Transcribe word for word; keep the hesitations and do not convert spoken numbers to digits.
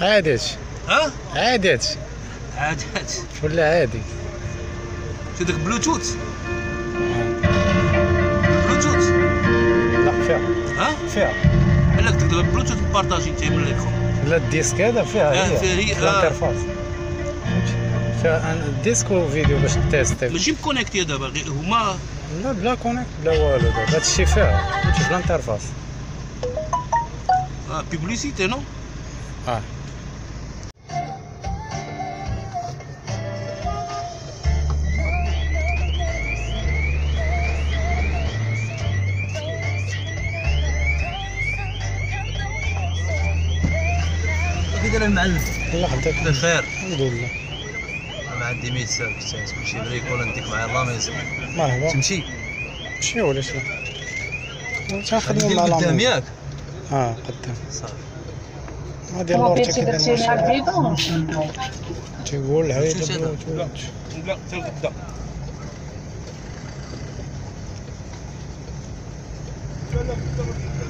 عادي هادشي. ها عادي هادشي. عادي هادشي ولا عادي. شي داك بلوتوث بلوتوث لا فيها. ها فيها. بحال هكاك دابا بلوتوث بارطاجي انت من ليكرون. لا الديسك هذا فيها آه، هي. فيها هي، آه. الانترفاس. فيها ان ديسك وفيديو باش تيستي. ماشي مكونيكتي دابا غير هما. لا بلا كونيكت بلا والو دابا هادشي فيها فهمتي في الانترفاس. اه بيبليسيتي نو. اه كي داير المعلم؟ الله يخليك. بخير الحمد لله. انا عندي مية ساعه كلشي بريك ولا نديك معايا الله ما يسمح. مرحبا. تمشي ماشي ولاش لا. تنخدمو ندير مع قدام العمر. ياك اه قدام. صافي. هادي اللور درتي كيدير درتي ماشي. العبيدة تيقول شوف هايدا هذا. بلوتوث. لا حتى لقدام. لا لا